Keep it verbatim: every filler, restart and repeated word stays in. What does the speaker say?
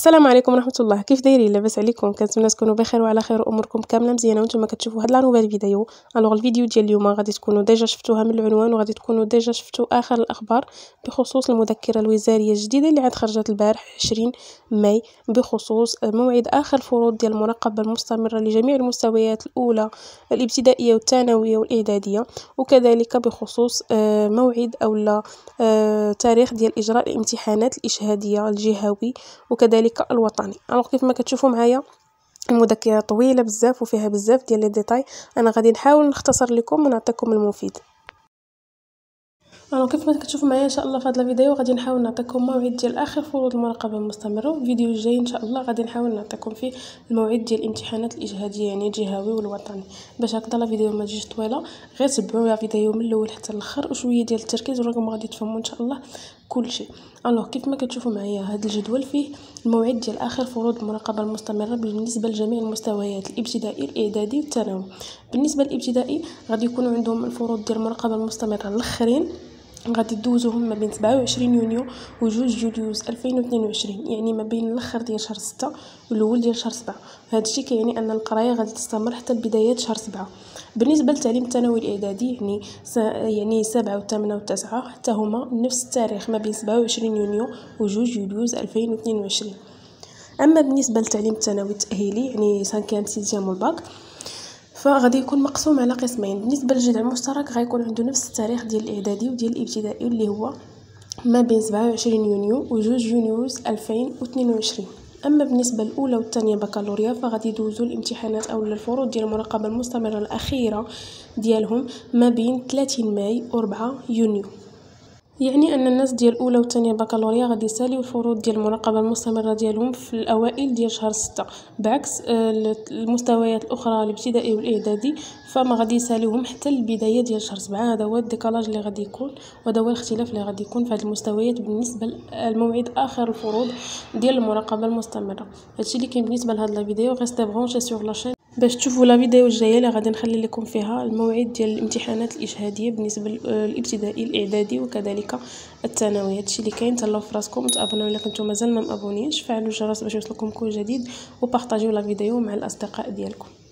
السلام عليكم ورحمه الله. كيف دايرين؟ لاباس عليكم؟ كنتمنى تكونوا بخير وعلى خير واموركم كامله مزيانه وانتم كتشوفوا هاد لا نوفيل فيديو. الوغ الفيديو ديال اليوم غادي تكونوا ديجا شفتوها من العنوان وغادي تكونوا ديجا شفتوا اخر الاخبار بخصوص المذكره الوزاريه الجديده اللي عاد خرجت البارح عشرين ماي بخصوص موعد اخر فروض ديال المراقبه المستمره لجميع المستويات الاولى الابتدائيه والثانويه والاعداديه، وكذلك بخصوص موعد او لا تاريخ ديال اجراء الامتحانات الاشهاديه الجهوي وكذلك الوطني. الوغ كيف ما كتشوفوا معايا المذكره طويله بزاف وفيها بزاف ديال لي ديتاي، انا غادي نحاول نختصر لكم ونعطيكم المفيد. الو كيف ما كتشوفوا معايا ان شاء الله في هذا الفيديو غادي نحاول نعطيكم موعد ديال اخر فروض المراقبه المستمره. الفيديو الجاي ان شاء الله غادي نحاول نعطيكم فيه الموعد ديال الامتحانات الاجهاديه يعني الجهوي والوطني. باش هكذا لا فيديو ما تجيش طويله غير تبعوا لا فيديو من الاول حتى الاخر وشويه ديال التركيز وراكم غادي تفهموا ان شاء الله كل شيء. الو كيف ما كتشوفوا معايا هذا الجدول فيه الموعد ديال اخر فروض المراقبه المستمره بالنسبه لجميع المستويات الابتدائي الاعدادي والثانوي. بالنسبه للابتدائي غادي يكونوا عندهم الفروض ديال المراقبه المستمره الاخرين غادي دوزوهم ما بين سبعة وعشرين يونيو وجوج جوليوز ألفين واثنين وعشرين، يعني ما بين الاخر ديال شهر ستة والاول ديال شهر سبعة. هذا الشيء كيعني ان القرايه غادي تستمر حتى بدايه شهر سبعة. بالنسبه للتعليم الثانوي الاعدادي يعني س... يعني سبعة وثمانية وتسعة حتى هما نفس التاريخ ما بين سبعة وعشرين يونيو وجوج جوليوز ألفين واثنين وعشرين. اما بالنسبه للتعليم الثانوي التاهيلي يعني سانكيام سيزيام والباك فغادي يكون مقسوم على قسمين. بالنسبه للجدع المشترك غيكون عنده نفس التاريخ ديال الاعدادي وديال الابتدائي اللي هو ما بين سبعة وعشرين يونيو وجوج يونيوز ألفين واثنين وعشرين. اما بالنسبه الاولى والثانيه بكالوريا فغادي يدوزوا الامتحانات او الفروض ديال المراقبه المستمره الاخيره ديالهم ما بين ثلاثين ماي و أربعة يونيو، يعني ان الناس ديال الاولى والثانيه بكالوريا غادي يساليو الفروض ديال المراقبه المستمره ديالهم في الاوائل ديال شهر ستة، بعكس المستويات الاخرى الابتدائي والاعدادي فما غادي يساليوهم حتى البدايه ديال شهر سبعة. هذا هو الديكالاج اللي غادي يكون وهذا هو الاختلاف اللي غادي يكون في هذه المستويات بالنسبه للموعد اخر الفروض ديال المراقبه المستمره. هادشي اللي كاين بالنسبه لهذا الفيديو. غيستي برونشي سور لاشين باش تشوفوا لا فيديو الجايه اللي غادي نخلي لكم فيها الموعد ديال الامتحانات الاشهاديه بالنسبه للابتدائي الاعدادي وكذلك الثانوي. هادشي اللي كاين. تهلاو في راسكم وتابوناو الا كنتم مازال ما مابونيش، فعلوا الجرس باش يوصلكم كل جديد وبارطاجيو لا فيديو مع الاصدقاء ديالكم.